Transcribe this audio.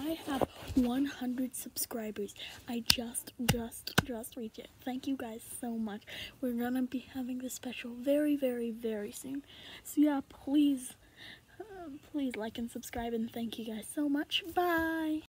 I have 100 subscribers. I just reached it. Thank you guys so much. We're gonna be having this special very soon. So yeah, please like and subscribe, and thank you guys so much. Bye.